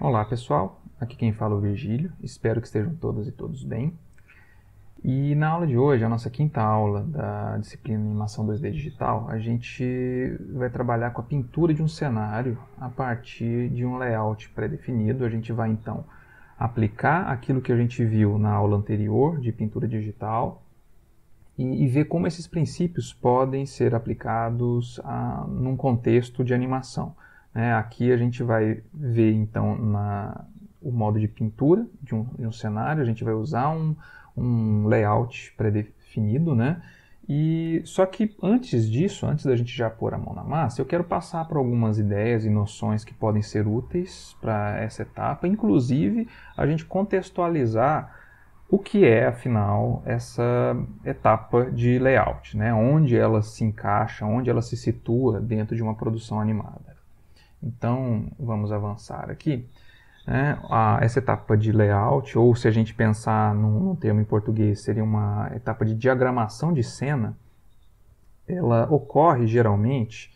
Olá pessoal, aqui quem fala é o Virgílio, espero que estejam todas e todos bem. E na aula de hoje, a nossa quinta aula da disciplina Animação 2D Digital, a gente vai trabalhar com a pintura de um cenário a partir de um layout pré-definido. A gente vai então aplicar aquilo que a gente viu na aula anterior de pintura digital e ver como esses princípios podem ser aplicados num contexto de animação. Aqui a gente vai ver então o modo de pintura de um cenário, a gente vai usar um layout pré-definido, né? E só que antes disso, antes da gente já pôr a mão na massa, eu quero passar por algumas ideias e noções que podem ser úteis para essa etapa, inclusive a gente contextualizar o que é, afinal, essa etapa de layout, né? Onde ela se encaixa, onde ela se situa dentro de uma produção animada. Então, vamos avançar aqui. Essa etapa de layout, ou se a gente pensar num termo em português, seria uma etapa de diagramação de cena, ela ocorre geralmente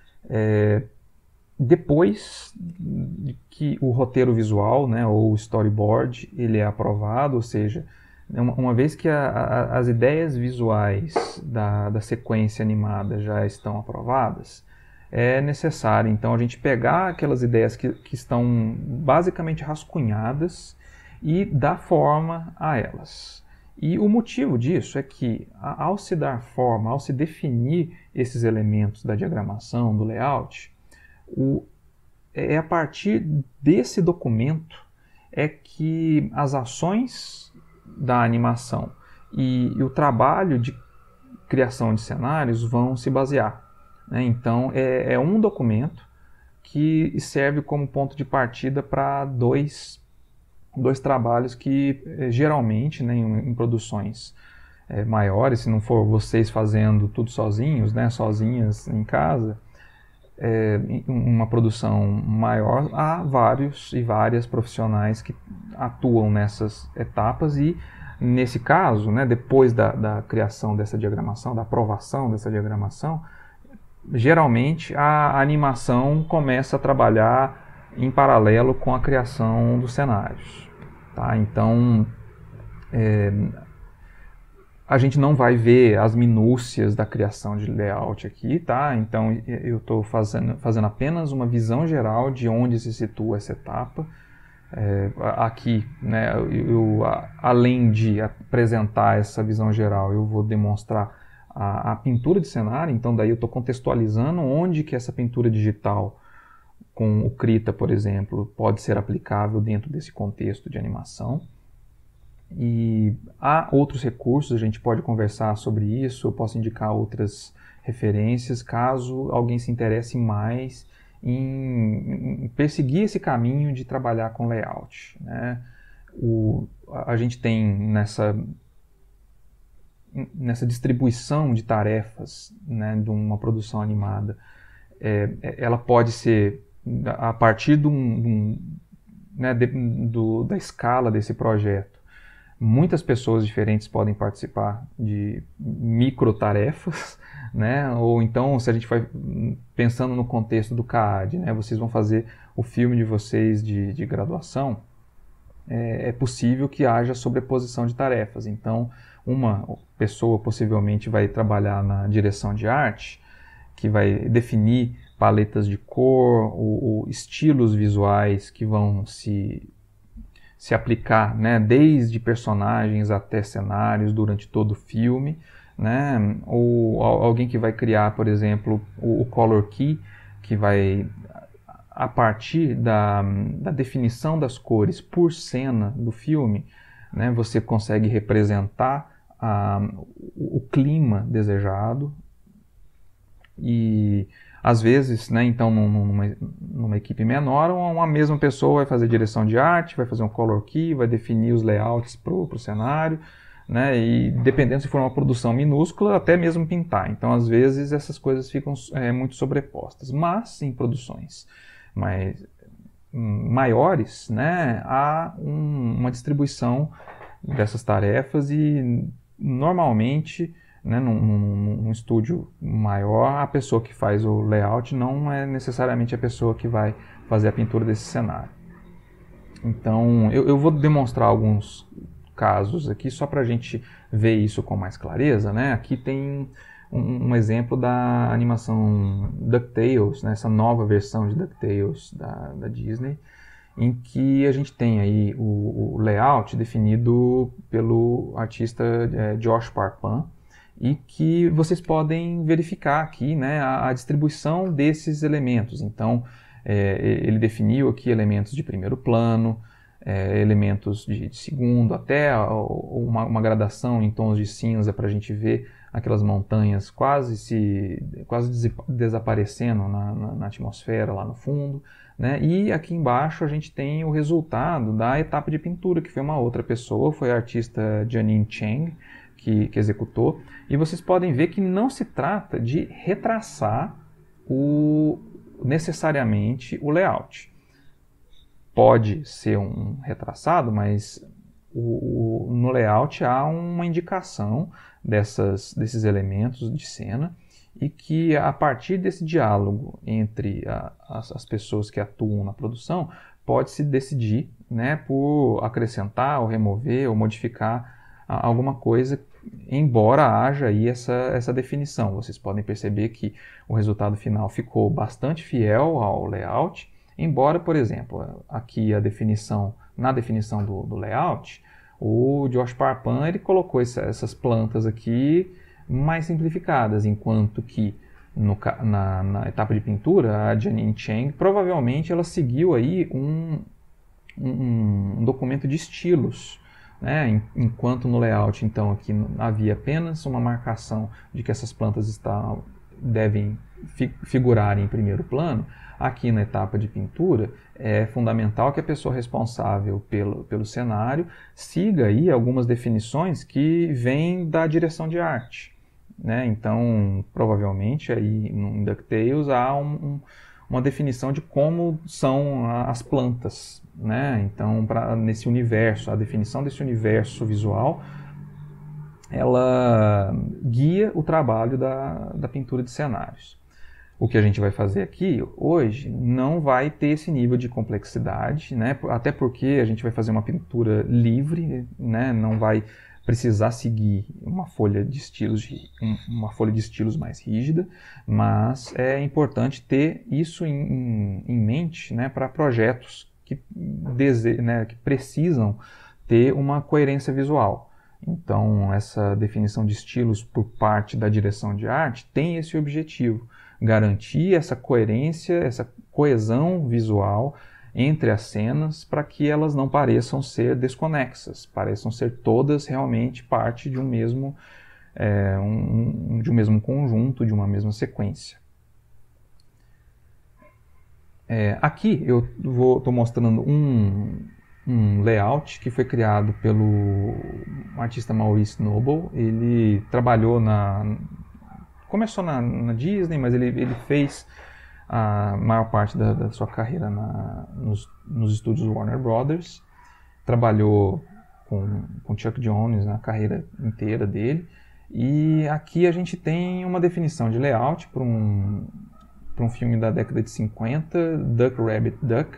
depois de que o roteiro visual, né, ou o storyboard, ele é aprovado, ou seja, uma vez que as ideias visuais da sequência animada já estão aprovadas, é necessário, então, a gente pegar aquelas ideias que estão basicamente rascunhadas e dar forma a elas. E o motivo disso é que, ao se dar forma, ao se definir esses elementos da diagramação, do layout, é a partir desse documento é que as ações da animação e o trabalho de criação de cenários vão se basear. Então, é um documento que serve como ponto de partida para dois trabalhos que, geralmente, né, em produções maiores, se não for vocês fazendo tudo sozinhos, né, sozinhas em casa, uma produção maior, há vários e várias profissionais que atuam nessas etapas e, nesse caso, né, depois da criação dessa diagramação, da aprovação dessa diagramação, geralmente a animação começa a trabalhar em paralelo com a criação dos cenários. Tá? Então, a gente não vai ver as minúcias da criação de layout aqui, tá? Então eu estou fazendo apenas uma visão geral de onde se situa essa etapa. Aqui, né, além de apresentar essa visão geral, eu vou demonstrar a pintura de cenário, então daí eu estou contextualizando onde que essa pintura digital com o Krita, por exemplo, pode ser aplicável dentro desse contexto de animação. E há outros recursos, a gente pode conversar sobre isso, eu posso indicar outras referências, caso alguém se interesse mais em perseguir esse caminho de trabalhar com layout. Né? A gente tem nessa distribuição de tarefas, né, de uma produção animada, ela pode ser a partir da escala desse projeto. Muitas pessoas diferentes podem participar de micro tarefas, né? Ou então, se a gente vai pensando no contexto do CAAD, né, vocês vão fazer o filme de vocês de graduação, é possível que haja sobreposição de tarefas. Então, uma pessoa possivelmente vai trabalhar na direção de arte, que vai definir paletas de cor, ou estilos visuais que vão se aplicar, né, desde personagens até cenários durante todo o filme, né, ou alguém que vai criar, por exemplo, o Color Key, que vai, a partir da definição das cores por cena do filme, né, você consegue representar o clima desejado. E às vezes, né, então numa equipe menor, uma mesma pessoa vai fazer direção de arte, vai fazer um color key, vai definir os layouts para o cenário, né, e dependendo se for uma produção minúscula, até mesmo pintar. Então às vezes essas coisas ficam muito sobrepostas, mas em produções maiores, né, há uma distribuição dessas tarefas e normalmente, né, num estúdio maior, a pessoa que faz o layout não é necessariamente a pessoa que vai fazer a pintura desse cenário. Então, eu vou demonstrar alguns casos aqui só para a gente ver isso com mais clareza, né? Aqui tem um exemplo da animação DuckTales, né? Essa nova versão de DuckTales da Disney, em que a gente tem aí o layout definido pelo artista Josh Parpan, e que vocês podem verificar aqui, né, a distribuição desses elementos. Então, ele definiu aqui elementos de primeiro plano, elementos de segundo, até uma gradação em tons de cinza para a gente ver aquelas montanhas quase desaparecendo na atmosfera lá no fundo, né? E aqui embaixo a gente tem o resultado da etapa de pintura, que foi uma outra pessoa, foi a artista Janine Cheng, que executou. E vocês podem ver que não se trata de retraçar necessariamente o layout. Pode ser um retraçado, mas no layout há uma indicação desses elementos de cena, e que a partir desse diálogo entre as pessoas que atuam na produção, pode-se decidir, né, por acrescentar ou remover ou modificar alguma coisa, embora haja aí essa definição. Vocês podem perceber que o resultado final ficou bastante fiel ao layout, embora, por exemplo, aqui na definição do layout, o Josh Parpan ele colocou essas plantas aqui mais simplificadas, enquanto que na etapa de pintura, a Janine Cheng provavelmente ela seguiu aí um documento de estilos, né? Enquanto no layout, então, aqui havia apenas uma marcação de que essas plantas devem figurar em primeiro plano, aqui na etapa de pintura é fundamental que a pessoa responsável pelo cenário siga aí algumas definições que vêm da direção de arte, né? Então, provavelmente, aí no DuckTales há uma definição de como são as plantas, né? Então, nesse universo, a definição desse universo visual, ela guia o trabalho da pintura de cenários. O que a gente vai fazer aqui hoje não vai ter esse nível de complexidade, né? Até porque a gente vai fazer uma pintura livre, né? Não vai precisar seguir uma folha de estilos mais rígida, mas é importante ter isso em mente, né, para projetos que precisam ter uma coerência visual. Então, essa definição de estilos por parte da direção de arte tem esse objetivo: garantir essa coerência, essa coesão visual entre as cenas, para que elas não pareçam ser desconexas, pareçam ser todas realmente parte de um mesmo conjunto, de uma mesma sequência. Aqui eu estou mostrando um layout que foi criado pelo artista Maurice Noble. Ele trabalhou começou na Disney, mas ele fez a maior parte da sua carreira nos estúdios Warner Brothers. Trabalhou com Chuck Jones na carreira inteira dele. E aqui a gente tem uma definição de layout para um filme da década de 50, Duck Rabbit Duck.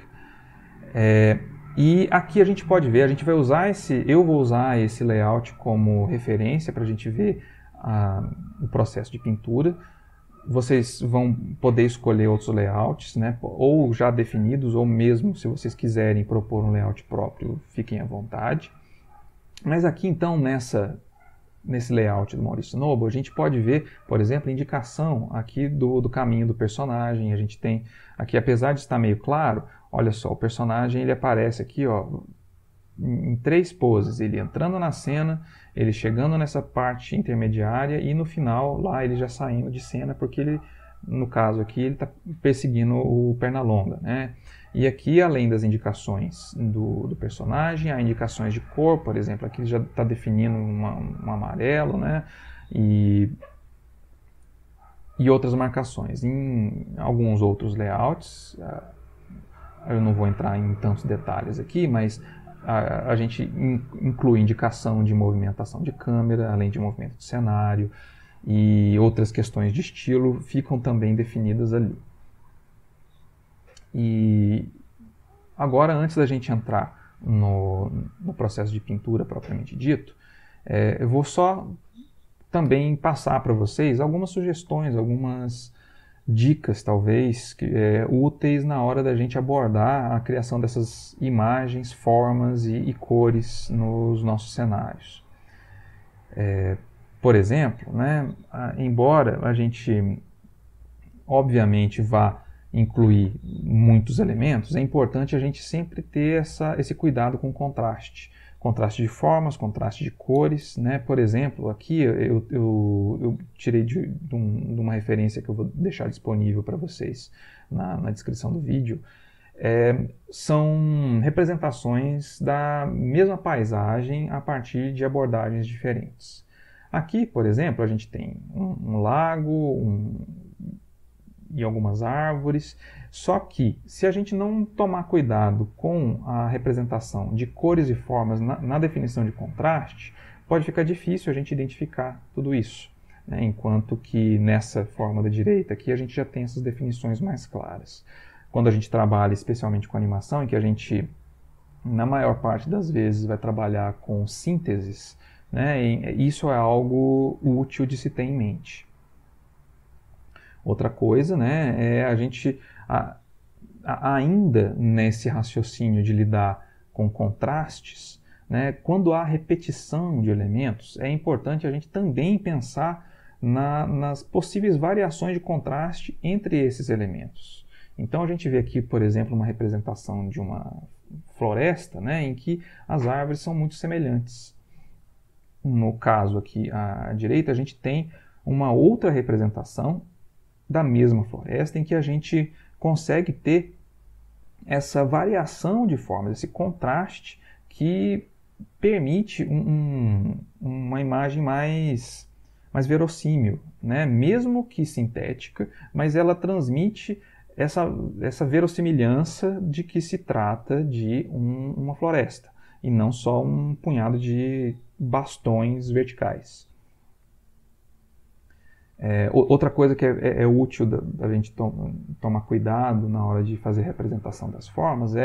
E aqui a gente pode ver, eu vou usar esse layout como referência para a gente ver o processo de pintura. Vocês vão poder escolher outros layouts, né, ou já definidos, ou mesmo se vocês quiserem propor um layout próprio, fiquem à vontade. Mas aqui então, nesse layout do Maurice Noble, a gente pode ver, por exemplo, a indicação aqui do caminho do personagem. A gente tem aqui, apesar de estar meio claro, olha só, o personagem ele aparece aqui, ó, em 3 poses: ele entrando na cena, ele chegando nessa parte intermediária e no final lá ele já saindo de cena, porque ele, no caso aqui, ele está perseguindo o Pernalonga, né? E aqui, além das indicações do personagem, há indicações de cor. Por exemplo, aqui já está definindo um amarelo, né? E outras marcações. Em alguns outros layouts, eu não vou entrar em tantos detalhes aqui, mas a gente inclui indicação de movimentação de câmera, além de movimento de cenário, e outras questões de estilo ficam também definidas ali. E Agora, antes da gente entrar no processo de pintura propriamente dito, eu vou só também passar para vocês algumas sugestões, algumas dicas, talvez, úteis na hora da gente abordar a criação dessas imagens, formas e cores nos nossos cenários. Por exemplo, né, embora a gente, obviamente, vá incluir muitos elementos, é importante a gente sempre ter esse cuidado com o contraste. Contraste de formas, contraste de cores, né? Por exemplo, aqui eu tirei de uma referência que eu vou deixar disponível para vocês na descrição do vídeo. São representações da mesma paisagem a partir de abordagens diferentes. Aqui, por exemplo, a gente tem um lago, e algumas árvores, só que se a gente não tomar cuidado com a representação de cores e formas na definição de contraste, pode ficar difícil a gente identificar tudo isso, né? Enquanto que nessa forma da direita aqui a gente já tem essas definições mais claras. Quando a gente trabalha especialmente com animação, em que a gente, na maior parte das vezes, vai trabalhar com sínteses, né? E isso é algo útil de se ter em mente. Outra coisa, né, é a gente, ainda nesse raciocínio de lidar com contrastes, né, quando há repetição de elementos, é importante a gente também pensar nas possíveis variações de contraste entre esses elementos. Então a gente vê aqui, por exemplo, uma representação de uma floresta, né, em que as árvores são muito semelhantes. No caso aqui à direita, a gente tem uma outra representação da mesma floresta, em que a gente consegue ter essa variação de formas, esse contraste que permite uma imagem mais verossímil, né? Mesmo que sintética, mas ela transmite essa verossimilhança de que se trata de uma floresta, e não só um punhado de bastões verticais. Outra coisa que é útil da gente tomar cuidado na hora de fazer a representação das formas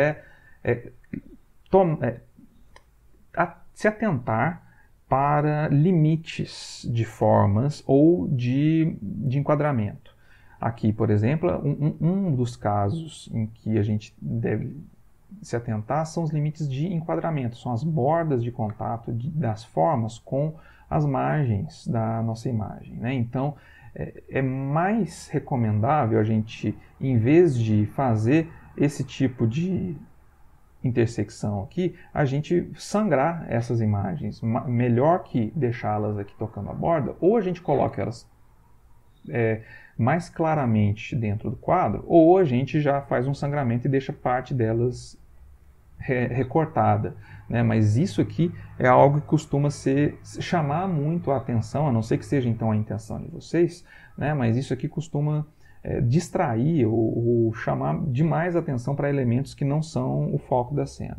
se atentar para limites de formas ou de enquadramento. Aqui, por exemplo, um dos casos em que a gente deve se atentar são os limites de enquadramento, são as bordas de contato das formas com as margens da nossa imagem, né? Então, é mais recomendável a gente, em vez de fazer esse tipo de intersecção aqui, a gente sangrar essas imagens. Melhor que deixá-las aqui tocando a borda, ou a gente coloca elas mais claramente dentro do quadro, ou a gente já faz um sangramento e deixa parte delas recortada, né? Mas isso aqui é algo que costuma chamar muito a atenção, a não ser que seja então a intenção de vocês, né? Mas isso aqui costuma distrair ou chamar demais a atenção para elementos que não são o foco da cena.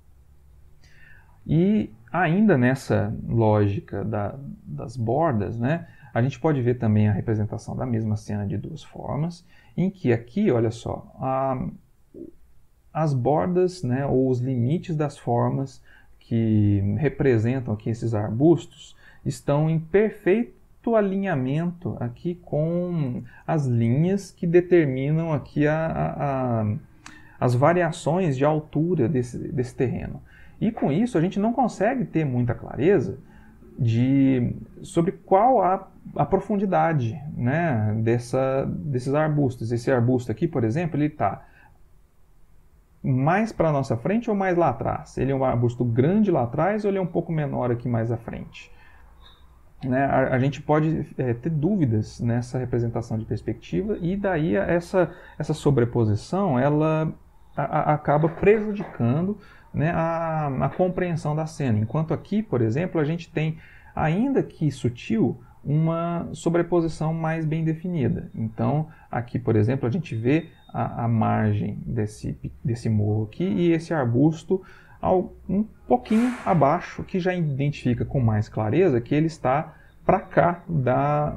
E ainda nessa lógica das bordas, né, a gente pode ver também a representação da mesma cena de duas formas, em que aqui, olha só, as bordas, né, ou os limites das formas que representam aqui esses arbustos estão em perfeito alinhamento aqui com as linhas que determinam aqui as variações de altura desse terreno. E com isso a gente não consegue ter muita clareza sobre qual a profundidade, né, desses arbustos. Esse arbusto aqui, por exemplo, ele está mais para a nossa frente ou mais lá atrás? Ele é um arbusto grande lá atrás ou ele é um pouco menor aqui mais à frente? Né? A gente pode ter dúvidas nessa representação de perspectiva, e daí essa sobreposição ela acaba prejudicando, né, a compreensão da cena. Enquanto aqui, por exemplo, a gente tem, ainda que sutil, uma sobreposição mais bem definida. Então, aqui, por exemplo, a gente vê a margem desse morro aqui e esse arbusto um pouquinho abaixo, que já identifica com mais clareza que ele está para cá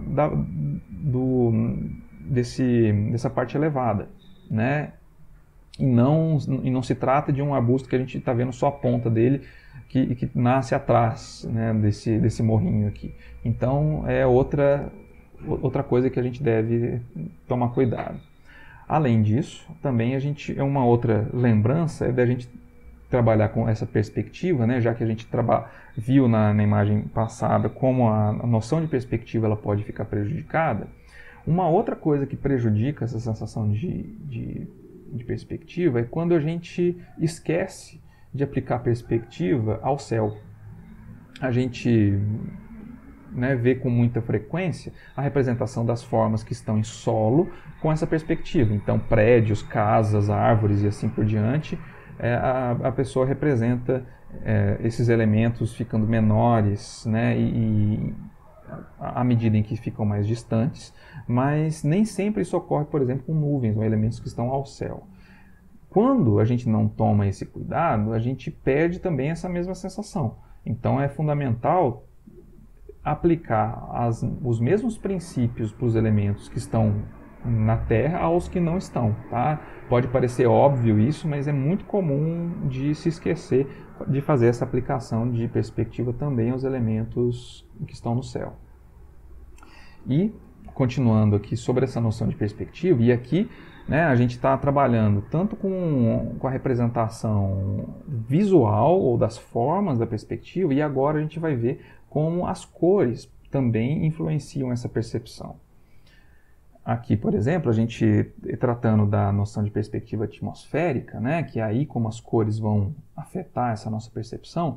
dessa parte elevada, né? e não se trata de um arbusto que a gente está vendo só a ponta dele, que nasce atrás, né, desse morrinho aqui. Então é outra coisa que a gente deve tomar cuidado. Além disso, também uma outra lembrança é da gente trabalhar com essa perspectiva, né, já que a gente viu na imagem passada como a noção de perspectiva ela pode ficar prejudicada. Uma outra coisa que prejudica essa sensação de perspectiva é quando a gente esquece de aplicar perspectiva ao céu. A gente, né, vê com muita frequência a representação das formas que estão em solo com essa perspectiva. Então, prédios, casas, árvores e assim por diante, a pessoa representa esses elementos ficando menores, né, à medida em que ficam mais distantes, mas nem sempre isso ocorre, por exemplo, com nuvens ou elementos que estão ao céu. Quando a gente não toma esse cuidado, a gente perde também essa mesma sensação. Então é fundamental aplicar os mesmos princípios para os elementos que estão na Terra aos que não estão. Tá? Pode parecer óbvio isso, mas é muito comum de se esquecer de fazer essa aplicação de perspectiva também aos elementos que estão no céu. E, continuando aqui sobre essa noção de perspectiva, e aqui, né, a gente está trabalhando tanto com a representação visual ou das formas da perspectiva, e agora a gente vai ver como as cores também influenciam essa percepção. Aqui, por exemplo, a gente tratando da noção de perspectiva atmosférica, né, que é aí como as cores vão afetar essa nossa percepção,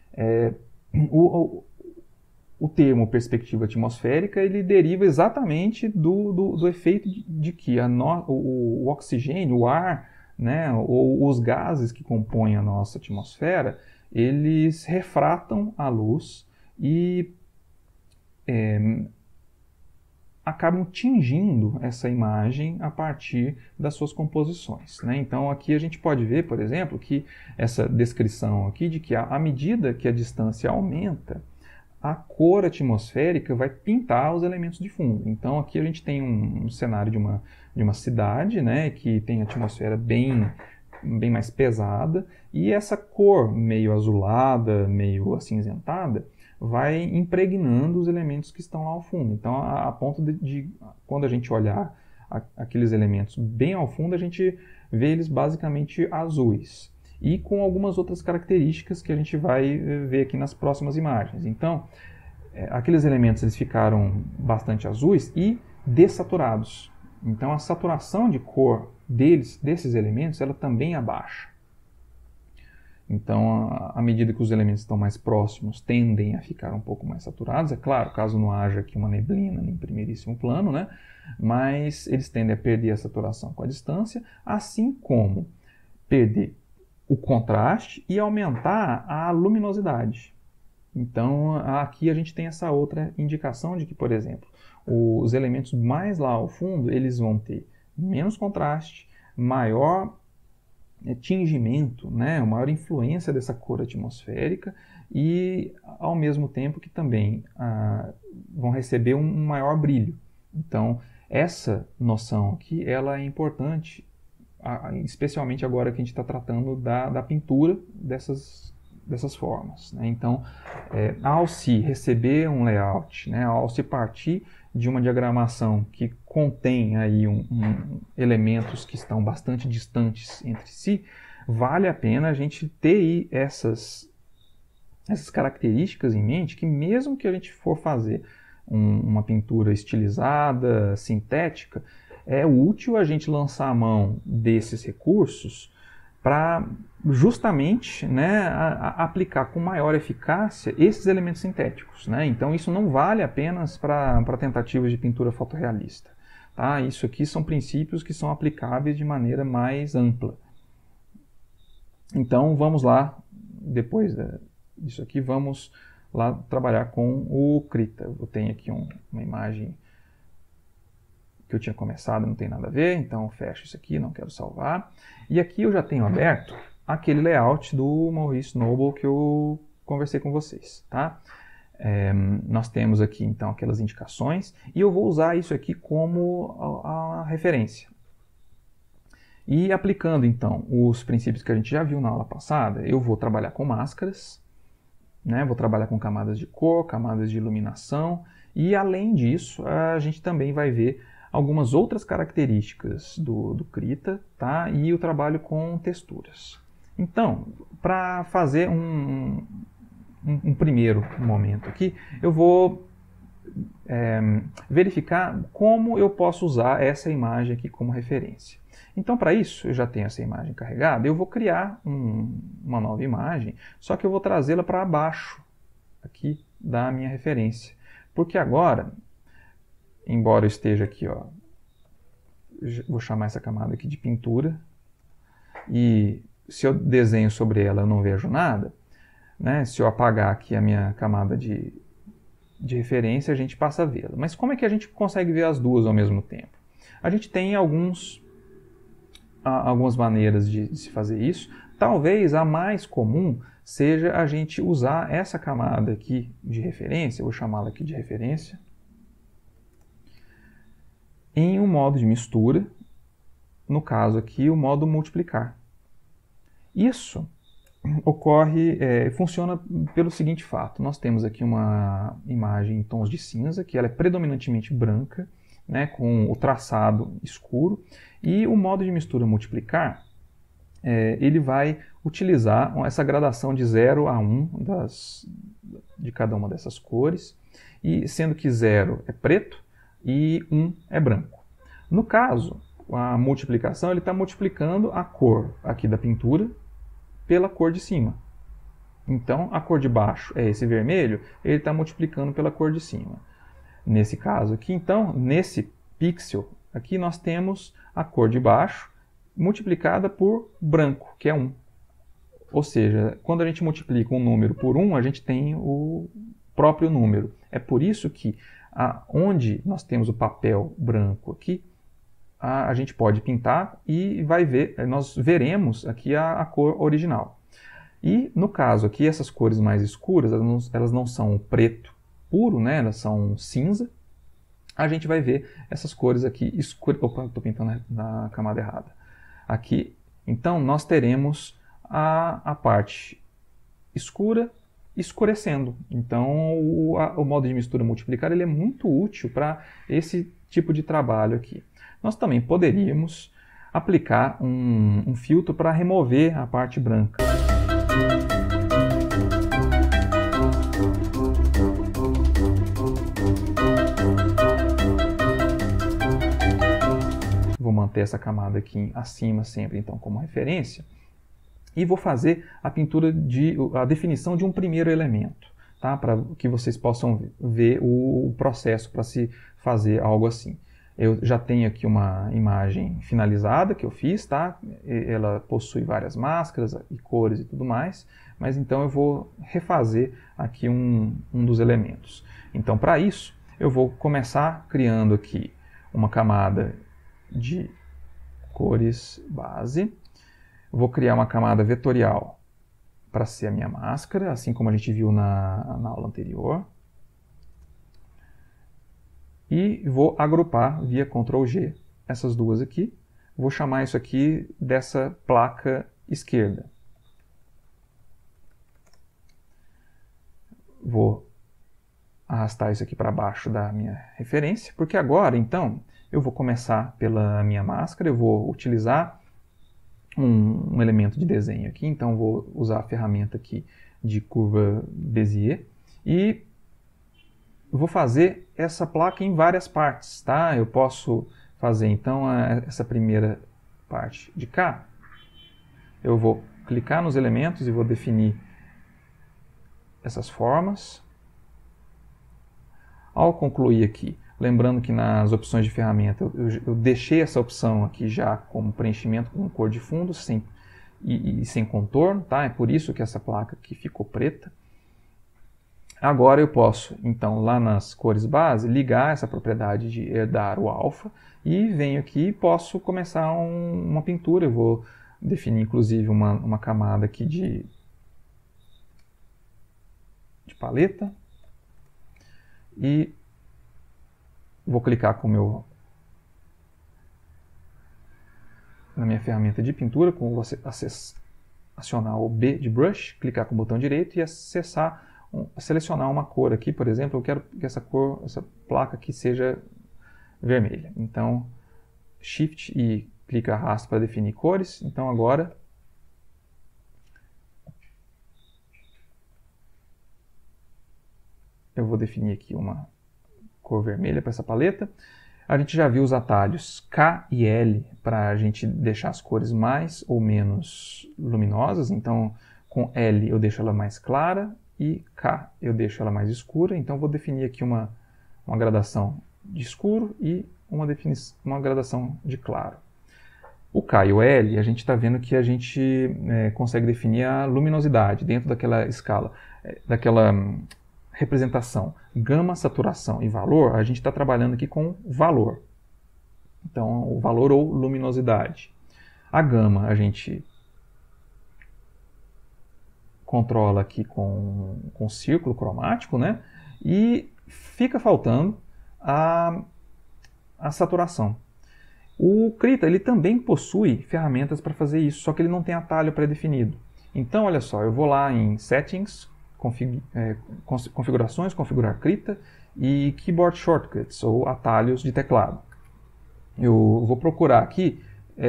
o termo perspectiva atmosférica ele deriva exatamente do efeito de que o oxigênio, o ar, né, ou os gases que compõem a nossa atmosfera, eles refratam a luz e acabam tingindo essa imagem a partir das suas composições, né? Então aqui a gente pode ver, por exemplo, que essa descrição aqui de que à medida que a distância aumenta, a cor atmosférica vai pintar os elementos de fundo. Então aqui a gente tem um cenário de uma cidade, né, que tem a atmosfera bem mais pesada, e essa cor meio azulada, meio acinzentada, vai impregnando os elementos que estão lá ao fundo. Então, a ponto de quando a gente olhar aqueles elementos bem ao fundo, a gente vê eles basicamente azuis. E com algumas outras características que a gente vai ver aqui nas próximas imagens. Então, aqueles elementos eles ficaram bastante azuis e dessaturados. Então, a saturação de cor desses elementos, ela também abaixa. Então, à medida que os elementos estão mais próximos, tendem a ficar um pouco mais saturados. É claro, caso não haja aqui uma neblina em primeiríssimo plano, né? Mas eles tendem a perder a saturação com a distância, assim como perder o contraste e aumentar a luminosidade. Então, aqui a gente tem essa outra indicação de que, por exemplo, os elementos mais lá ao fundo, eles vão ter menos contraste, maior tingimento, né, uma maior influência dessa cor atmosférica e, ao mesmo tempo, que também vão receber um maior brilho. Então, essa noção aqui ela é importante, especialmente agora que a gente está tratando da pintura dessas formas, né? Então, ao se receber um layout, né, ao se partir de uma diagramação que contém aí elementos que estão bastante distantes entre si, vale a pena a gente ter essas características em mente, que mesmo que a gente for fazer uma pintura estilizada, sintética, é útil a gente lançar a mão desses recursos para justamente, né, aplicar com maior eficácia esses elementos sintéticos, né? Então isso não vale apenas para tentativas de pintura fotorrealista. Tá? Isso aqui são princípios que são aplicáveis de maneira mais ampla. Então vamos lá, depois disso aqui, vamos lá trabalhar com o Krita. Eu tenho aqui uma imagem que eu tinha começado, não tem nada a ver, então eu fecho isso aqui, não quero salvar. E aqui eu já tenho aberto aquele layout do Maurice Noble que eu conversei com vocês, tá? Nós temos aqui então aquelas indicações e eu vou usar isso aqui como a referência. E aplicando então os princípios que a gente já viu na aula passada, eu vou trabalhar com máscaras, né? Vou trabalhar com camadas de cor, camadas de iluminação, e além disso, a gente também vai ver algumas outras características do Krita, tá? E o trabalho com texturas. Então, para fazer um primeiro momento aqui, eu vou verificar como eu posso usar essa imagem aqui como referência. Então, para isso, eu já tenho essa imagem carregada, eu vou criar uma nova imagem, só que eu vou trazê-la para baixo aqui da minha referência. Porque agora, embora eu esteja aqui, ó, vou chamar essa camada aqui de pintura, e se eu desenho sobre ela eu não vejo nada, né? Se eu apagar aqui a minha camada de referência, a gente passa a vê-la. Mas como é que a gente consegue ver as duas ao mesmo tempo? A gente tem algumas maneiras de se fazer isso. Talvez a mais comum seja a gente usar essa camada aqui de referência, eu vou chamá-la aqui de referência, em um modo de mistura, no caso aqui o modo multiplicar. Isso funciona pelo seguinte fato: nós temos aqui uma imagem em tons de cinza, que ela é predominantemente branca, né, com o traçado escuro, e o modo de mistura multiplicar, ele vai utilizar essa gradação de 0 a 1 de cada uma dessas cores, e sendo que 0 é preto e 1 é branco. No caso, a multiplicação, ele está multiplicando a cor aqui da pintura pela cor de cima. Então, a cor de baixo é esse vermelho, ele está multiplicando pela cor de cima. Nesse caso aqui, então, nesse pixel, aqui nós temos a cor de baixo multiplicada por branco, que é 1. Ou seja, quando a gente multiplica um número por 1, a gente tem o próprio número. É por isso que onde nós temos o papel branco aqui, a gente pode pintar e nós veremos aqui a cor original. E no caso aqui, essas cores mais escuras, elas não são preto puro, né? Elas são cinza. A gente vai ver essas cores aqui escuras. Opa, estou pintando na camada errada. Aqui, então, nós teremos a parte escura escurecendo. Então, o modo de mistura multiplicar ele é muito útil para esse tipo de trabalho aqui. Nós também poderíamos aplicar um filtro para remover a parte branca. Vou manter essa camada aqui acima sempre, então, como referência. E vou fazer a definição de um primeiro elemento, tá? Para que vocês possam ver o processo para se fazer algo assim. Eu já tenho aqui uma imagem finalizada que eu fiz, tá? Ela possui várias máscaras e cores e tudo mais, mas então eu vou refazer aqui um dos elementos. Então, para isso, eu vou começar criando aqui uma camada de cores base. Vou criar uma camada vetorial para ser a minha máscara, assim como a gente viu na aula anterior. E vou agrupar via Ctrl G essas duas aqui. Vou chamar isso aqui dessa placa esquerda. Vou arrastar isso aqui para baixo da minha referência, porque agora, então, eu vou começar pela minha máscara, eu vou utilizar um elemento de desenho aqui, então vou usar a ferramenta aqui de curva Bezier e vou fazer essa placa em várias partes, tá? Eu posso fazer então essa primeira parte de cá. Eu vou clicar nos elementos e vou definir essas formas. Ao concluir aqui, lembrando que nas opções de ferramenta eu deixei essa opção aqui já como preenchimento com cor de fundo sem contorno, tá? É por isso que essa placa aqui ficou preta. Agora eu posso, então, lá nas cores base, ligar essa propriedade de herdar o alfa e venho aqui e posso começar uma pintura. Eu vou definir, inclusive, uma camada aqui de paleta e vou clicar com o meu na minha ferramenta de pintura, com você acionar o B de brush, clicar com o botão direito e selecionar uma cor aqui, por exemplo, eu quero que essa placa aqui seja vermelha. Então, Shift e clica arrasto para definir cores. Então agora eu vou definir aqui uma cor vermelha para essa paleta. A gente já viu os atalhos K e L para a gente deixar as cores mais ou menos luminosas. Então, com L eu deixo ela mais clara e K eu deixo ela mais escura. Então, vou definir aqui uma gradação de escuro e uma gradação de claro. O K e o L, a gente está vendo que a gente consegue definir a luminosidade dentro daquela escala, daquela representação gama, saturação e valor. A gente está trabalhando aqui com valor. Então, o valor ou luminosidade. A gama a gente controla aqui com círculo cromático, né? E fica faltando a saturação. O Krita ele também possui ferramentas para fazer isso, só que ele não tem atalho pré-definido. Então, olha só, eu vou lá em Settings, Configurações, Configurar Krita e Keyboard Shortcuts, ou atalhos de teclado. Eu vou procurar aqui,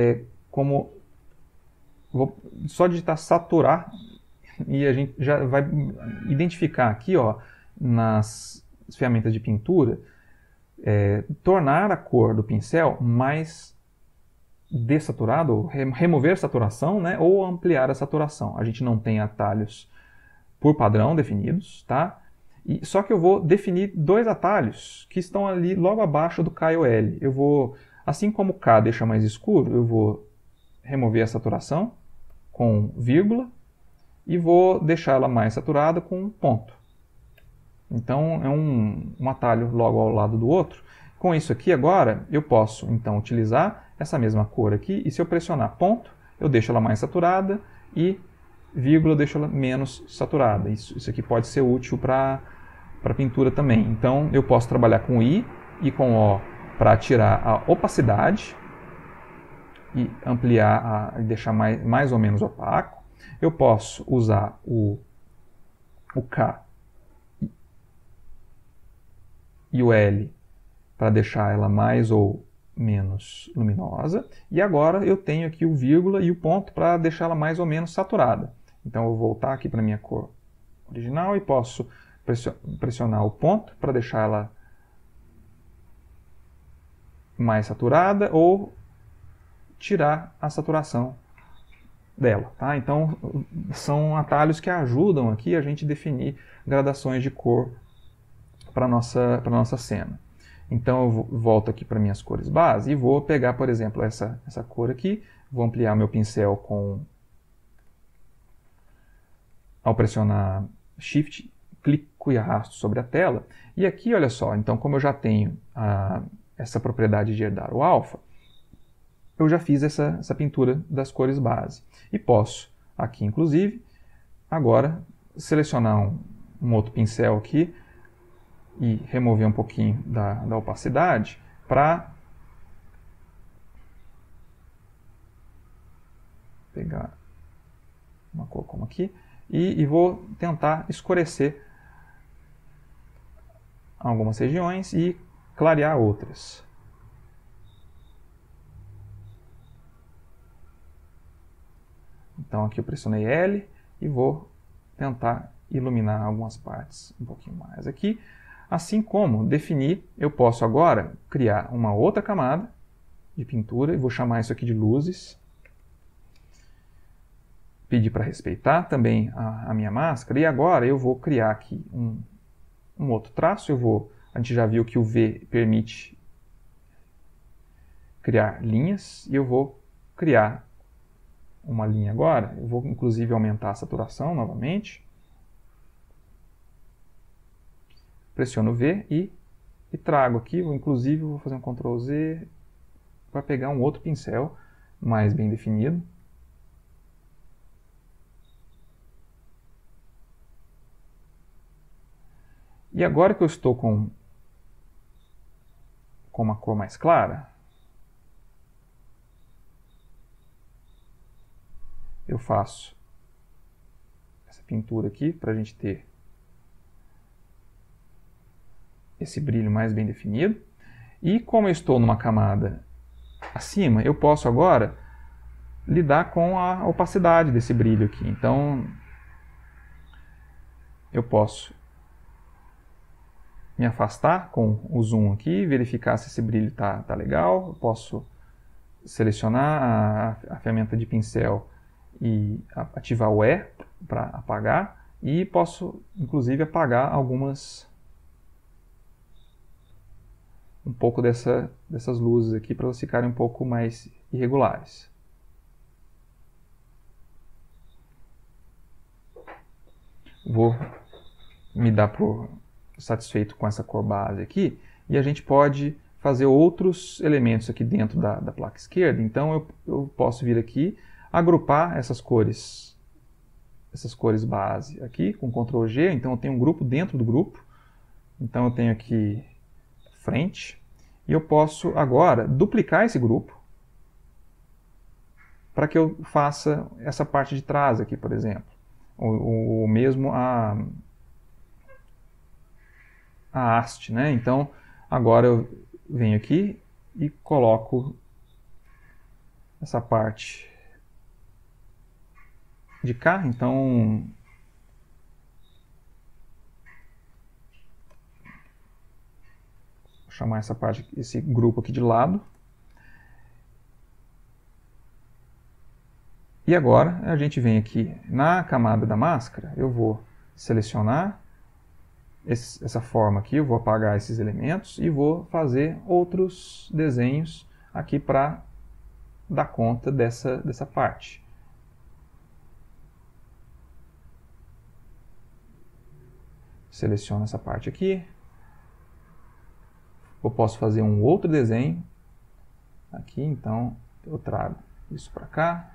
vou só digitar saturar e a gente já vai identificar aqui, ó, nas ferramentas de pintura, tornar a cor do pincel mais dessaturada, ou remover saturação, né, ou ampliar a saturação. A gente não tem atalhos por padrão definidos, tá? Só que eu vou definir dois atalhos que estão ali logo abaixo do K e o L. Eu vou, assim como o K deixa mais escuro, eu vou remover a saturação com vírgula e vou deixar ela mais saturada com um ponto. Então é um atalho logo ao lado do outro. Com isso aqui agora eu posso então utilizar essa mesma cor aqui e se eu pressionar ponto, eu deixo ela mais saturada e vírgula eu deixo ela menos saturada. Isso aqui pode ser útil para pintura também. Então eu posso trabalhar com I e com O para tirar a opacidade e ampliar e deixar mais ou menos opaco. Eu posso usar o K e o L para deixar ela mais ou menos luminosa. E agora eu tenho aqui o vírgula e o ponto para deixar ela mais ou menos saturada. Então eu vou voltar aqui para a minha cor original e posso pressionar o ponto para deixar ela mais saturada ou tirar a saturação dela, tá? Então são atalhos que ajudam aqui a gente definir gradações de cor para a nossa cena. Então eu volto aqui para minhas cores base e vou pegar, por exemplo, essa cor aqui, vou ampliar meu pincel ao pressionar Shift, clico e arrasto sobre a tela. E aqui, olha só, então como eu já tenho essa propriedade de herdar o alfa, eu já fiz essa pintura das cores base. E posso, aqui inclusive, agora selecionar um outro pincel aqui e remover um pouquinho da opacidade para pegar uma cor como aqui e vou tentar escurecer algumas regiões e clarear outras. Então aqui eu pressionei L e vou tentar iluminar algumas partes um pouquinho mais aqui. Assim como definir, eu posso agora criar uma outra camada de pintura e vou chamar isso aqui de luzes. Pedir para respeitar também a minha máscara. E agora eu vou criar aqui um outro traço. A gente já viu que o V permite criar linhas e eu vou criar uma linha agora. Eu vou inclusive aumentar a saturação novamente. Pressiono V e trago aqui, inclusive vou fazer um Ctrl Z para pegar um outro pincel mais bem definido. E agora que eu estou com uma cor mais clara, eu faço essa pintura aqui para a gente ter esse brilho mais bem definido. E como eu estou numa camada acima, eu posso agora lidar com a opacidade desse brilho aqui. Então, eu posso me afastar com o zoom aqui, verificar se esse brilho tá legal. Eu posso selecionar a ferramenta de pincel e ativar o E para apagar. E posso, inclusive, apagar um pouco dessas luzes aqui para elas ficarem um pouco mais irregulares. Vou me dar por satisfeito com essa cor base aqui, e a gente pode fazer outros elementos aqui dentro da placa esquerda. Então eu posso vir aqui, agrupar essas cores base aqui com Ctrl G. Então eu tenho um grupo dentro do grupo. Então eu tenho aqui frente, e eu posso agora duplicar esse grupo para que eu faça essa parte de trás aqui, por exemplo, ou mesmo a haste, né? Então agora eu venho aqui e coloco essa parte de cá. Então vou chamar esse grupo aqui de lado. E agora a gente vem aqui na camada da máscara, eu vou selecionar essa forma aqui, eu vou apagar esses elementos e vou fazer outros desenhos aqui para dar conta dessa parte. Seleciono essa parte aqui. Eu posso fazer um outro desenho aqui, então eu trago isso para cá.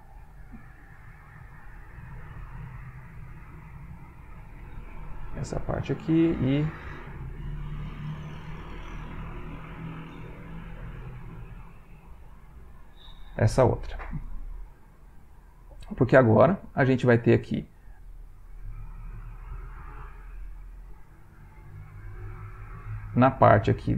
Essa parte aqui e essa outra. Porque agora a gente vai ter aqui na parte aqui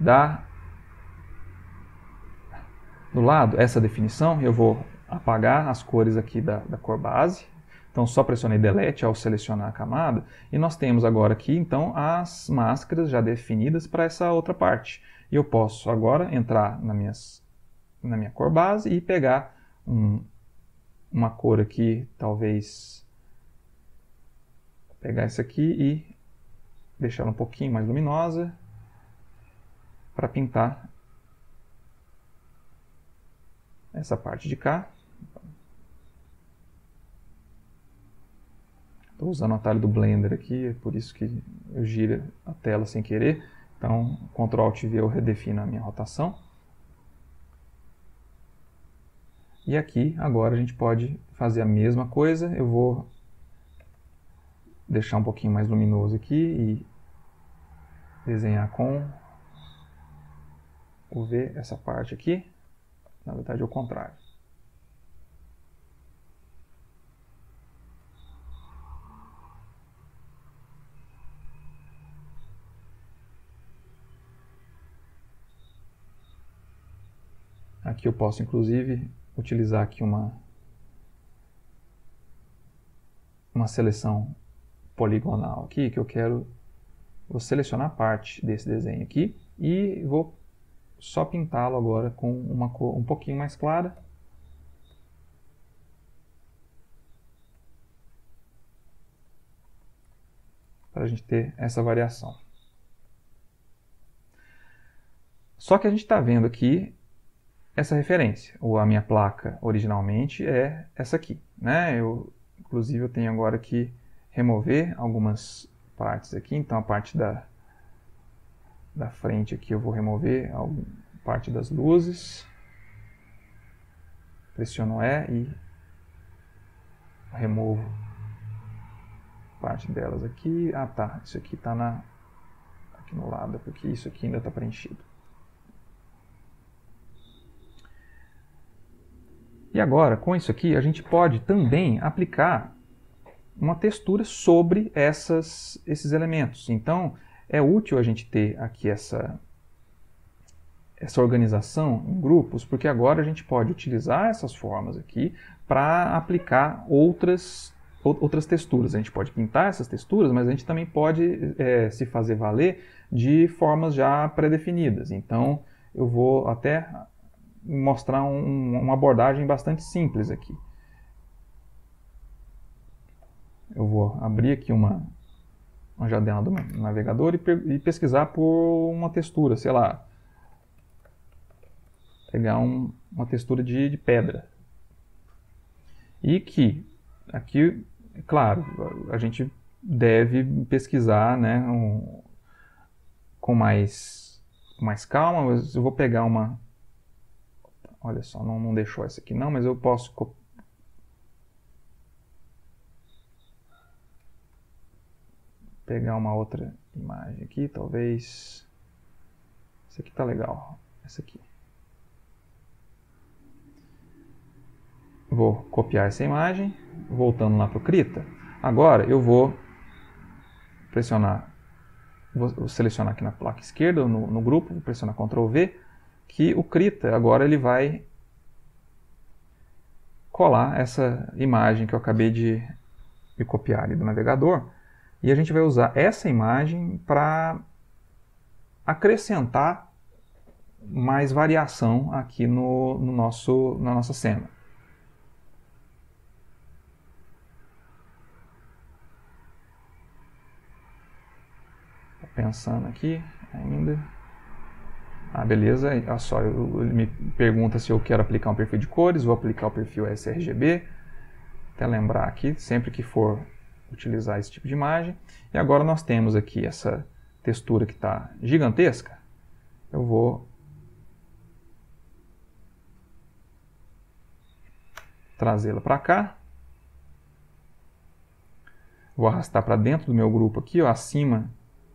do lado, essa definição, eu vou apagar as cores aqui da cor base. Então só pressionei Delete ao selecionar a camada, e nós temos agora aqui então as máscaras já definidas para essa outra parte. E eu posso agora entrar na minha cor base e pegar uma cor aqui, talvez pegar essa aqui e deixar ela um pouquinho mais luminosa para pintar essa parte de cá. Estou usando o atalho do Blender aqui, é por isso que eu giro a tela sem querer. Então, Ctrl Alt V eu redefino a minha rotação. E aqui, agora, a gente pode fazer a mesma coisa. Eu vou deixar um pouquinho mais luminoso aqui e desenhar com o V essa parte aqui. Na verdade, é o contrário. Aqui eu posso, inclusive, utilizar aqui uma seleção poligonal aqui, que vou selecionar parte desse desenho aqui e vou só pintá-lo agora com uma cor um pouquinho mais clara. Para a gente ter essa variação. Só que a gente está vendo aqui essa referência. A minha placa originalmente é essa aqui, né? Inclusive eu tenho agora que remover algumas partes aqui. Então a parte da frente aqui eu vou remover parte das luzes. Pressiono E e removo parte delas aqui. Ah tá, isso aqui está aqui no lado, porque isso aqui ainda está preenchido. E agora, com isso aqui, a gente pode também aplicar uma textura sobre esses elementos. Então, é útil a gente ter aqui essa organização em grupos, porque agora a gente pode utilizar essas formas aqui para aplicar outras texturas. A gente pode pintar essas texturas, mas a gente também pode se fazer valer de formas já pré-definidas. Então, eu vou até mostrar uma abordagem bastante simples aqui. Eu vou abrir aqui uma janela do navegador e pesquisar por uma textura, sei lá, pegar uma textura de pedra. E que, aqui, claro, a gente deve pesquisar, né, com mais calma, mas eu vou pegar uma... Olha só, não deixou essa aqui não, mas eu posso pegar uma outra imagem aqui, talvez... Essa aqui tá legal, essa aqui. Vou copiar essa imagem, voltando lá para o Krita. Agora eu vou selecionar aqui na placa esquerda, no grupo, vou pressionar Ctrl V, que o Krita agora ele vai colar essa imagem que eu acabei de copiar ali do navegador, e a gente vai usar essa imagem para acrescentar mais variação aqui na nossa cena. Pensando aqui ainda. Beleza. Olha só, ele me pergunta se eu quero aplicar um perfil de cores. Vou aplicar o perfil sRGB. Até lembrar aqui, sempre que for utilizar esse tipo de imagem. E agora nós temos aqui essa textura que está gigantesca. Eu vou trazê-la para cá. Vou arrastar para dentro do meu grupo aqui, ó, acima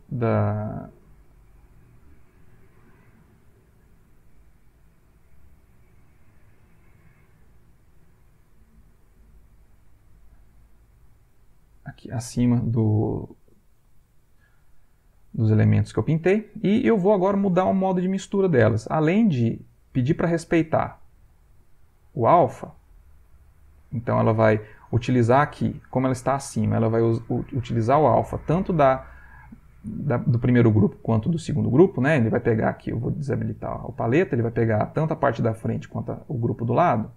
aqui acima dos elementos que eu pintei, e eu vou agora mudar o modo de mistura delas. Além de pedir para respeitar o alfa, então ela vai utilizar aqui, como ela está acima, ela vai utilizar o alfa tanto do primeiro grupo quanto do segundo grupo, né? Ele vai pegar aqui, eu vou desabilitar o paleta, ele vai pegar tanto a parte da frente quanto o grupo do lado.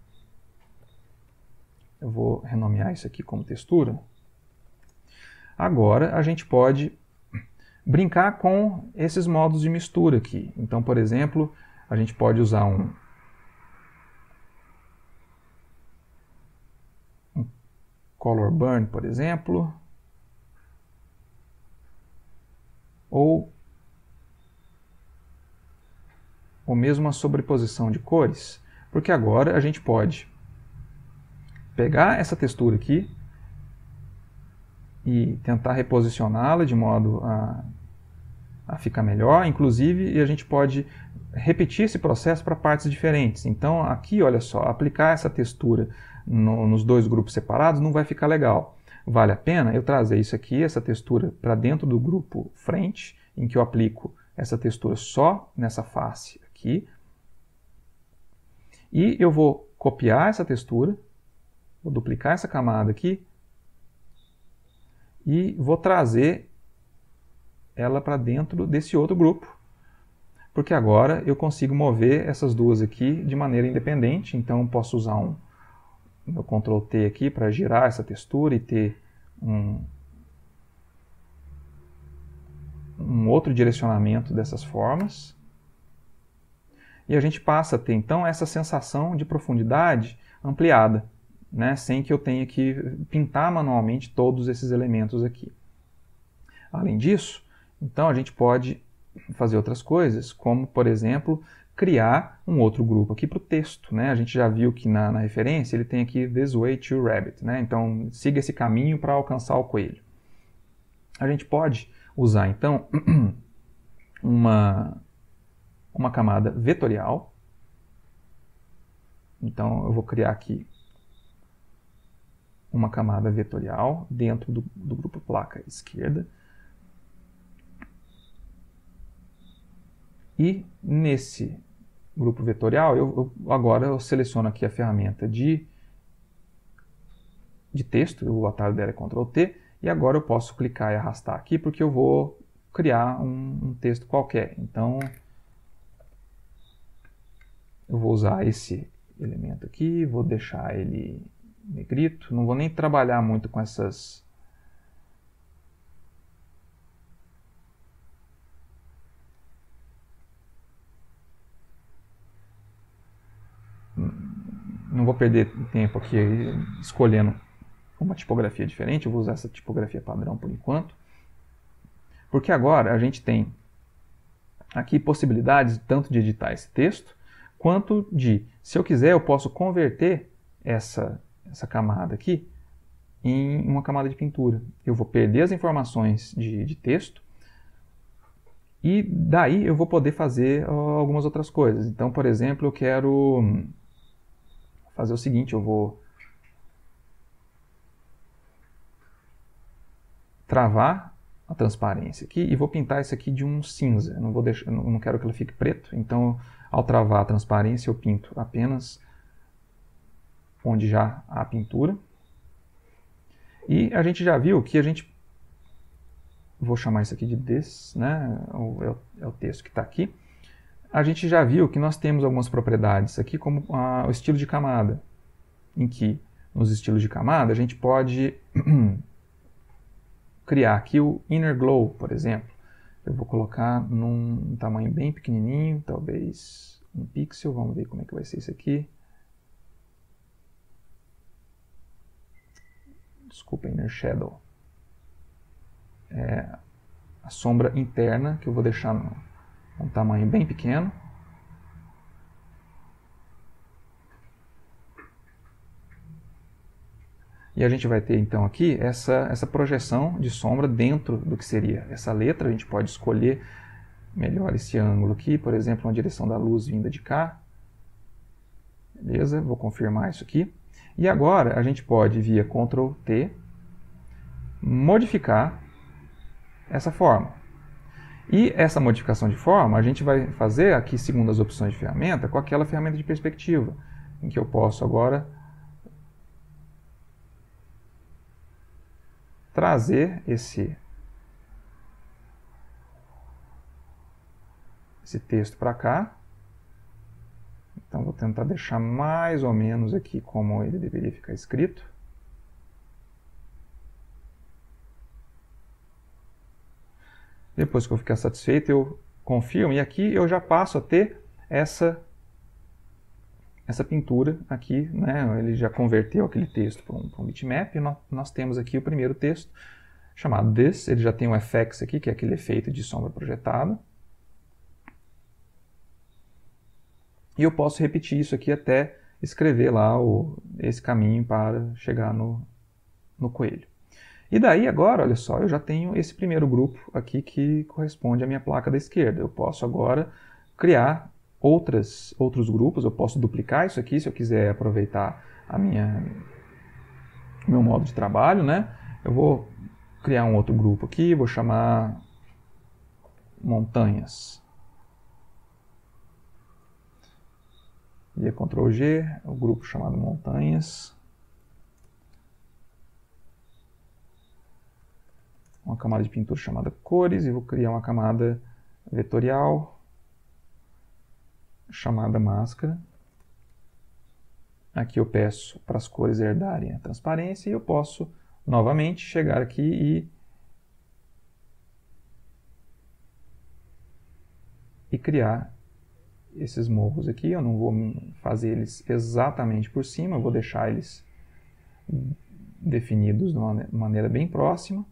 Eu vou renomear isso aqui como textura. Agora a gente pode brincar com esses modos de mistura aqui. Então, por exemplo, a gente pode usar um color burn, por exemplo, ou mesmo uma sobreposição de cores, porque agora a gente pode pegar essa textura aqui e tentar reposicioná-la de modo a ficar melhor, inclusive, e a gente pode repetir esse processo para partes diferentes. Então aqui, olha só, aplicar essa textura nos dois grupos separados não vai ficar legal. Vale a pena eu trazer isso aqui, essa textura, para dentro do grupo frente, em que eu aplico essa textura só nessa face aqui. E eu vou copiar essa textura, vou duplicar essa camada aqui, e vou trazer ela para dentro desse outro grupo, porque agora eu consigo mover essas duas aqui de maneira independente. Então posso usar meu Ctrl T aqui para girar essa textura e ter um outro direcionamento dessas formas. E a gente passa a ter então essa sensação de profundidade ampliada, né, sem que eu tenha que pintar manualmente todos esses elementos aqui. Além disso, então a gente pode fazer outras coisas, como por exemplo, criar um outro grupo aqui para o texto, né? A gente já viu que na referência ele tem aqui This Way to Rabbit, né? Então siga esse caminho para alcançar o coelho. A gente pode usar então uma camada vetorial, Então, eu vou criar aqui uma camada vetorial dentro do grupo placa esquerda. E nesse grupo vetorial, agora eu seleciono aqui a ferramenta de texto, o atalho dela é Ctrl T, e agora eu posso clicar e arrastar aqui, porque eu vou criar um texto qualquer. Então, eu vou usar esse elemento aqui, vou deixar ele negrito, não vou nem trabalhar muito com essas... Não vou perder tempo aqui escolhendo uma tipografia diferente, eu vou usar essa tipografia padrão por enquanto. Porque agora a gente tem aqui possibilidades tanto de editar esse texto, quanto de, se eu quiser, eu posso converter essa camada aqui em uma camada de pintura. Eu vou perder as informações de texto e daí eu vou poder fazer algumas outras coisas. Então, por exemplo, eu quero fazer o seguinte, eu vou travar a transparência aqui e vou pintar isso aqui de um cinza. Eu não quero que ela fique preto, então ao travar a transparência eu pinto apenas onde já há pintura. E a gente já viu que a gente... Vou chamar isso aqui de this, né? É o texto que está aqui. A gente já viu que nós temos algumas propriedades aqui, como o estilo de camada, em que nos estilos de camada a gente pode criar aqui o Inner Glow, por exemplo. Eu vou colocar num tamanho bem pequenininho, talvez 1 pixel. Vamos ver como é que vai ser isso aqui. Desculpa, Inner Shadow. É a sombra interna, que eu vou deixar num tamanho bem pequeno. E a gente vai ter então aqui essa projeção de sombra dentro do que seria essa letra. A gente pode escolher melhor esse ângulo aqui, por exemplo, uma direção da luz vinda de cá. Beleza, vou confirmar isso aqui. E agora a gente pode, via Ctrl T, modificar essa forma. E essa modificação de forma a gente vai fazer aqui, segundo as opções de ferramenta, com aquela ferramenta de perspectiva, em que eu posso agora trazer esse texto para cá. Então vou tentar deixar mais ou menos aqui como ele deveria ficar escrito. Depois que eu ficar satisfeito, eu confirmo, e aqui eu já passo a ter essa pintura aqui, né? Ele já converteu aquele texto para um bitmap, e nós temos aqui o primeiro texto, chamado This. Ele já tem um FX aqui, que é aquele efeito de sombra projetada. E eu posso repetir isso aqui até escrever lá esse caminho para chegar no coelho. E daí agora, olha só, eu já tenho esse primeiro grupo aqui que corresponde à minha placa da esquerda. Eu posso agora criar outros grupos, eu posso duplicar isso aqui se eu quiser aproveitar o meu modo de trabalho, né? Eu vou criar um outro grupo aqui, vou chamar montanhas. Via Ctrl G, o grupo chamado montanhas. Uma camada de pintura chamada cores, e vou criar uma camada vetorial chamada máscara. Aqui eu peço para as cores herdarem a transparência, e eu posso novamente chegar aqui e criar esses morros aqui. Eu não vou fazer eles exatamente por cima, eu vou deixar eles definidos de uma maneira bem próxima.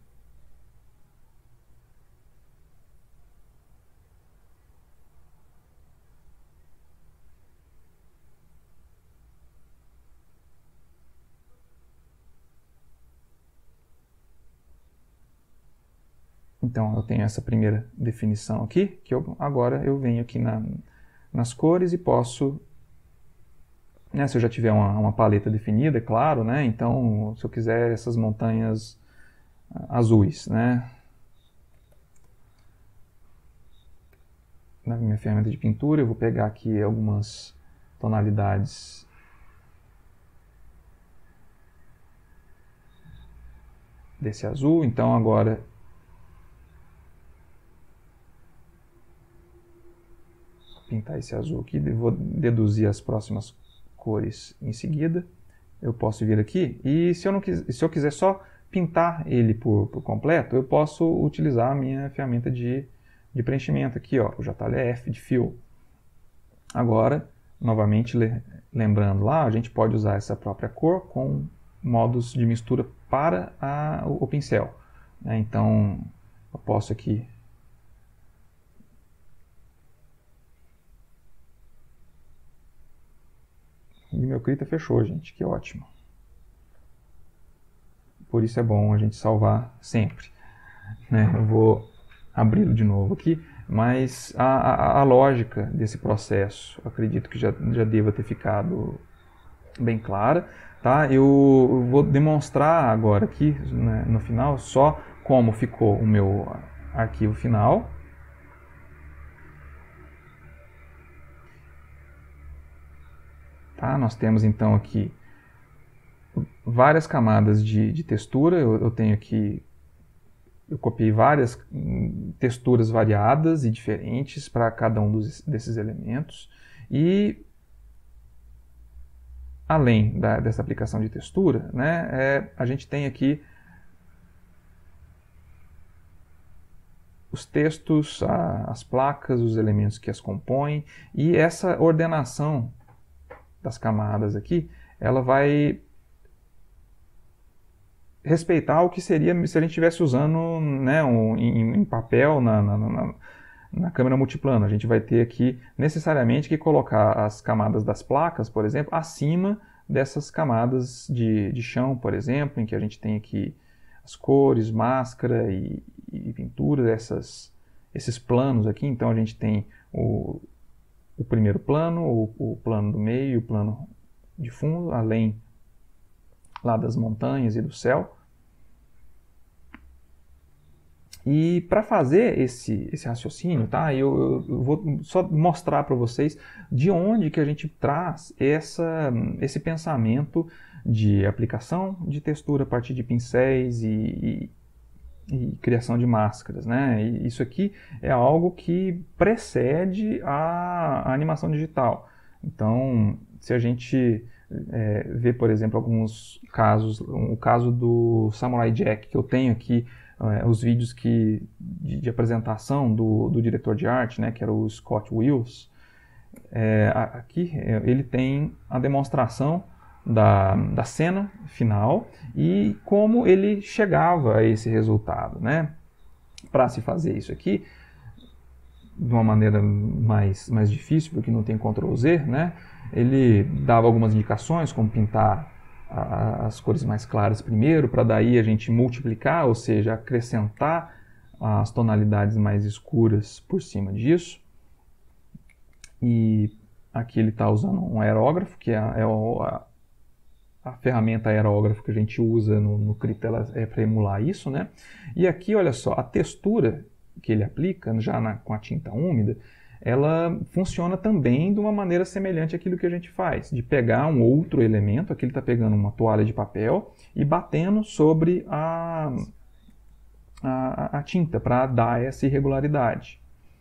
Então eu tenho essa primeira definição aqui, que agora eu venho aqui nas cores e posso né, se eu já tiver uma paleta definida, é claro, né, então se eu quiser essas montanhas azuis, né, na minha ferramenta de pintura, eu vou pegar aqui algumas tonalidades desse azul, então agora vou pintar esse azul aqui, vou deduzir as próximas cores em seguida. Eu posso vir aqui e se eu quiser só pintar ele por completo, eu posso utilizar a minha ferramenta de preenchimento aqui, ó, o JLF de Fill. Agora, novamente lembrando lá, a gente pode usar essa própria cor com modos de mistura para o pincel. Né? Então, eu posso aqui e meu Krita fechou, gente, que ótimo. Por isso é bom a gente salvar sempre. Né? Eu vou abri-lo de novo aqui, mas a lógica desse processo, acredito que já deva ter ficado bem clara. Tá? Eu vou demonstrar agora aqui, né, no final, só como ficou o meu arquivo final. Tá? Nós temos então aqui várias camadas de textura. Eu tenho aqui, eu copiei várias texturas variadas e diferentes para cada um desses elementos. E além dessa aplicação de textura, né, a gente tem aqui os textos, as placas, os elementos que as compõem, e essa ordenação das camadas aqui, ela vai respeitar o que seria se a gente estivesse usando, né, em papel na câmera multiplano. A gente vai ter aqui necessariamente que colocar as camadas das placas, por exemplo, acima dessas camadas de chão, por exemplo, em que a gente tem aqui as cores, máscara e pintura, esses planos aqui. Então a gente tem o primeiro plano, o plano do meio, o plano de fundo, além lá das montanhas e do céu. E para fazer esse raciocínio, tá, eu vou só mostrar para vocês de onde que a gente traz esse pensamento de aplicação de textura a partir de pincéis e criação de máscaras. Né? E isso aqui é algo que precede a animação digital. Então, se a gente ver, por exemplo, alguns casos, o caso do Samurai Jack, que eu tenho aqui, os vídeos de apresentação do diretor de arte, né, que era o Scott Wills, aqui ele tem a demonstração da cena final e como ele chegava a esse resultado. Né? Para se fazer isso aqui, de uma maneira mais difícil, porque não tem Ctrl Z, né? Ele dava algumas indicações, como pintar as cores mais claras primeiro, para daí a gente multiplicar, ou seja, acrescentar as tonalidades mais escuras por cima disso. E aqui ele está usando um aerógrafo, que é a ferramenta aerógrafo que a gente usa no Krita, ela é para emular isso, né? E aqui, olha só, a textura que ele aplica, já com a tinta úmida, ela funciona também de uma maneira semelhante àquilo que a gente faz, de pegar um outro elemento, aqui ele está pegando uma toalha de papel e batendo sobre a tinta para dar essa irregularidade.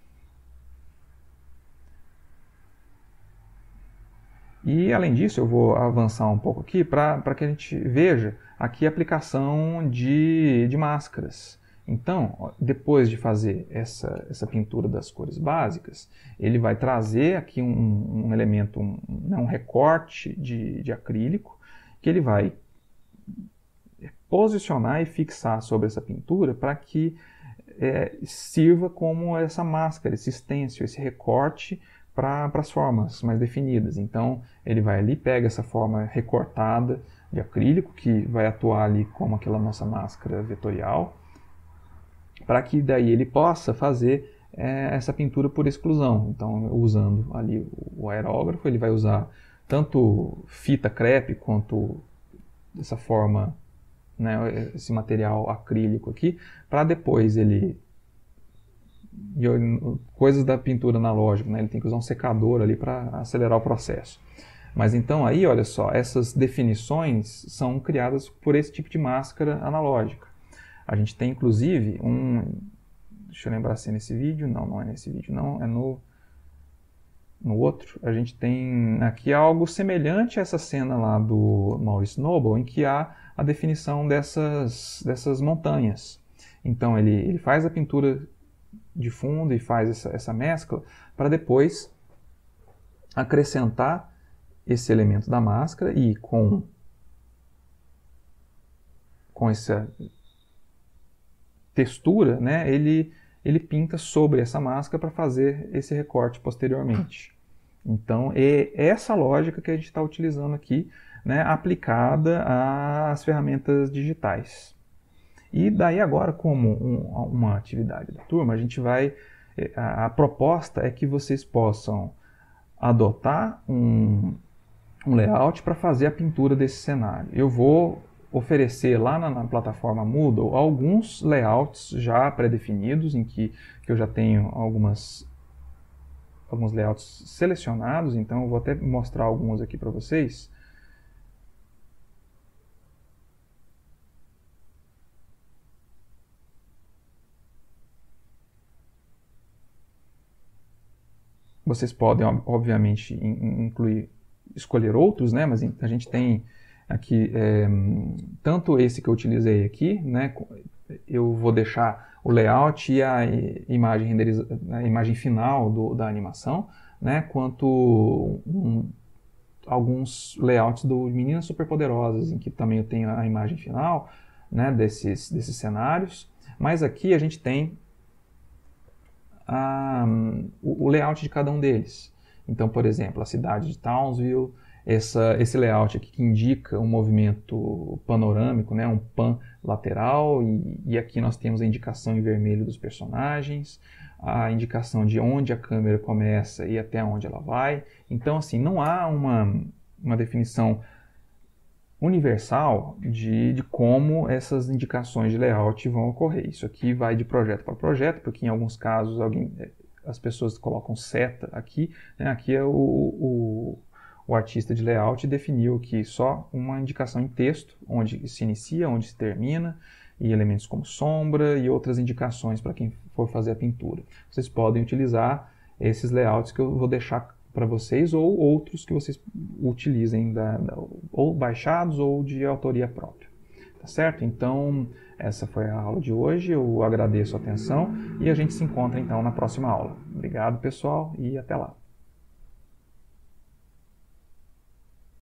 E além disso, eu vou avançar um pouco aqui para que a gente veja aqui a aplicação de máscaras. Então, depois de fazer essa pintura das cores básicas, ele vai trazer aqui um elemento, um recorte de acrílico, que ele vai posicionar e fixar sobre essa pintura para que sirva como essa máscara, esse stencil, esse recorte para as formas mais definidas. Então, ele vai ali, pega essa forma recortada de acrílico, que vai atuar ali como aquela nossa máscara vetorial, para que daí ele possa fazer essa pintura por exclusão. Então, usando ali o aerógrafo, ele vai usar tanto fita crepe quanto dessa forma, né, esse material acrílico aqui, para depois ele... coisas da pintura analógica, né, ele tem que usar um secador ali para acelerar o processo. Mas então aí, olha só, essas definições são criadas por esse tipo de máscara analógica. A gente tem inclusive deixa eu lembrar se é nesse vídeo, não é nesse vídeo, não, é no outro. A gente tem aqui algo semelhante a essa cena lá do Maurice Noble, em que há a definição dessas montanhas. Então ele faz a pintura de fundo e faz essa mescla para depois acrescentar esse elemento da máscara e com essa textura, né, ele pinta sobre essa máscara para fazer esse recorte posteriormente. Então é essa lógica que a gente está utilizando aqui, né, aplicada às ferramentas digitais. E daí agora, como uma atividade da turma, a gente vai... A proposta é que vocês possam adotar um layout para fazer a pintura desse cenário. Eu vou oferecer lá na plataforma Moodle alguns layouts já pré-definidos, em que eu já tenho alguns layouts selecionados, então eu vou até mostrar alguns aqui para vocês. Vocês podem, obviamente, escolher outros, né? Mas a gente tem aqui tanto esse que eu utilizei aqui, né? Eu vou deixar o layout e a imagem final da animação, né? Quanto alguns layouts do Meninas Superpoderosas, em que também eu tenho a imagem final, né? desses cenários. Mas aqui a gente tem o layout de cada um deles. Então, por exemplo, a cidade de Townsville, esse layout aqui que indica um movimento panorâmico, né, um pan lateral, e aqui nós temos a indicação em vermelho dos personagens, a indicação de onde a câmera começa e até onde ela vai. Então, assim, não há uma definição universal de como essas indicações de layout vão ocorrer. Isso aqui vai de projeto para projeto, porque em alguns casos as pessoas colocam seta aqui, né? Aqui é o artista de layout definiu que só uma indicação em texto, onde se inicia, onde se termina, e elementos como sombra e outras indicações para quem for fazer a pintura. Vocês podem utilizar esses layouts que eu vou deixar para vocês, ou outros que vocês utilizem, ou baixados ou de autoria própria. Tá certo? Então, essa foi a aula de hoje. Eu agradeço a atenção e a gente se encontra então na próxima aula. Obrigado, pessoal, e até lá.